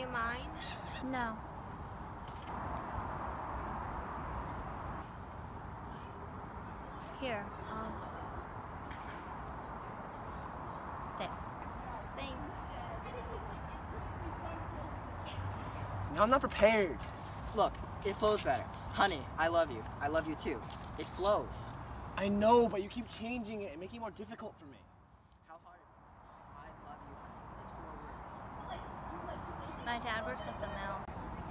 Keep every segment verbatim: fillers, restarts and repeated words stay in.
mind? No. Here, um... there. Thanks. No, I'm not prepared. Look, it flows better. Honey, I love you. I love you too. It flows. I know, but you keep changing it and making it more difficult for me. How hard is it? I love you, honey. It's four words. My dad works at the mill.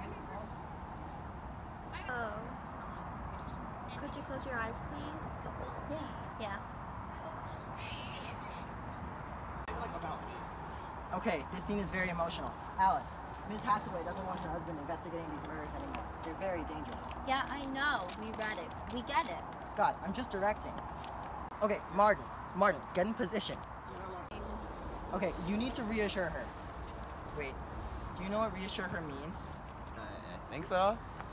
Oh. Could you close your eyes, please? Yeah. Okay, this scene is very emotional. Alice, Miz Hathaway doesn't want her husband investigating these murders anymore. They're very dangerous. Yeah, I know. We read it. We get it. God, I'm just directing. Okay, Martin. Martin, get in position. Okay, you need to reassure her. Wait, do you know what reassure her means? I think so.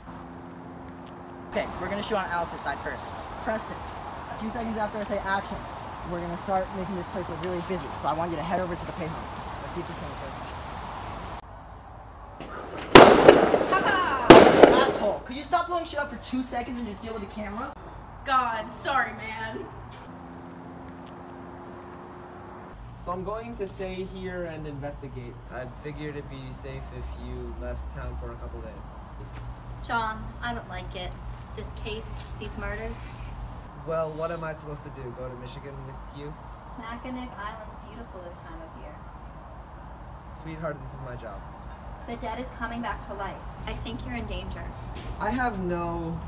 Okay, we're gonna shoot on Alice's side first. Preston, a few seconds after I say action, we're gonna start making this place look really busy. So I want you to head over to the payphone. Let's see if this thing works. Asshole, could you stop blowing shit up for two seconds and just deal with the camera? God, sorry, man. So I'm going to stay here and investigate. I figured it'd be safe if you left town for a couple days. John, I don't like it. This case, these murders. Well, what am I supposed to do? Go to Michigan with you? Mackinac Island's beautiful this time of year. Sweetheart, this is my job. The dead is coming back to life. I think you're in danger. I have no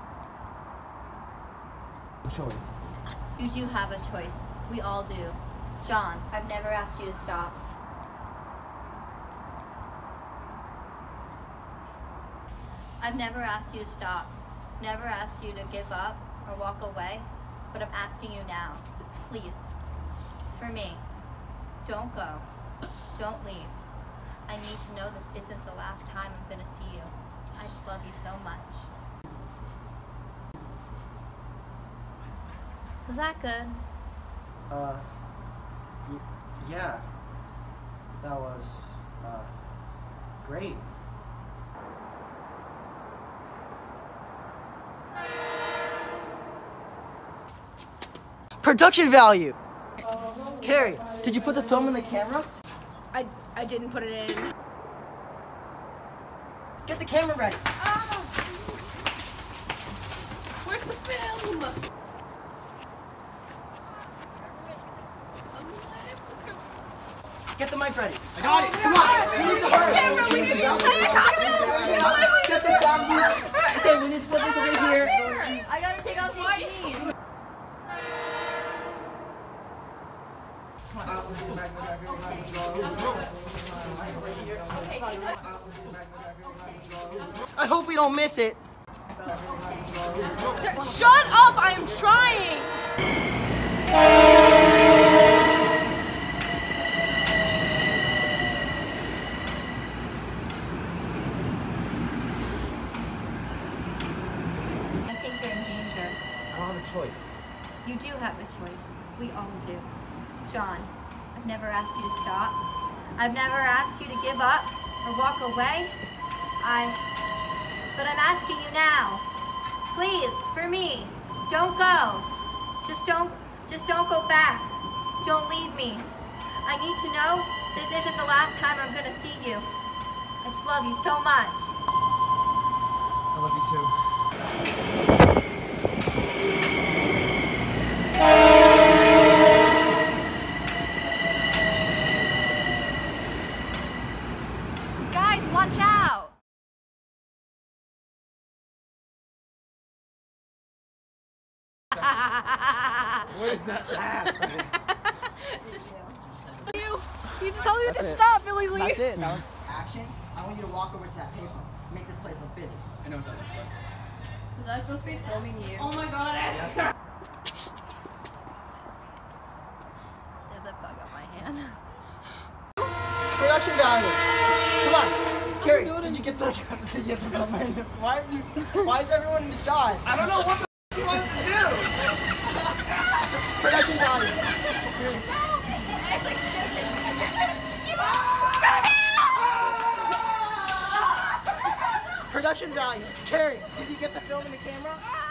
choice. You do have a choice. We all do. John, I've never asked you to stop. I've never asked you to stop. Never asked you to give up or walk away. But I'm asking you now. Please. For me. Don't go. Don't leave. I need to know this isn't the last time I'm gonna see you. I just love you so much. Was that good? Uh, y yeah. That was, uh, great. Production value! Carrie, did you put the film in the camera? I, I didn't put it in. Get the camera ready. Ah! Where's the film? Get the mic ready. I got it. Come on. We need to hurry. Camera, we can be Get the sound booth. Okay, we need to put this over here. I gotta take off the jeans. I hope we don't miss it. Shut up! I am trying! I think you're in danger. I don't have a choice. You do have a choice. We all do. John, I've never asked you to stop. I've never asked you to give up or walk away. I... But I'm asking you now. Please, for me, don't go. Just don't, just don't go back. Don't leave me. I need to know this isn't the last time I'm gonna see you. I just love you so much. I love you too. Guys, watch out! Where's that laugh? You, you just told me That's to it. stop, Billy Lee. That's it. That was action. I want you to walk over to that payphone. Make this place look busy. I know what that looks like. Was I supposed to be filming you? Oh my God, Esther. There's a bug on my hand. Production value. Come on. Carrie, did you get the did you get the why are you why is everyone in the shot? I don't know what the f he wants to do. Production value. It's like just Production value. Carrie, did you get the film and the camera?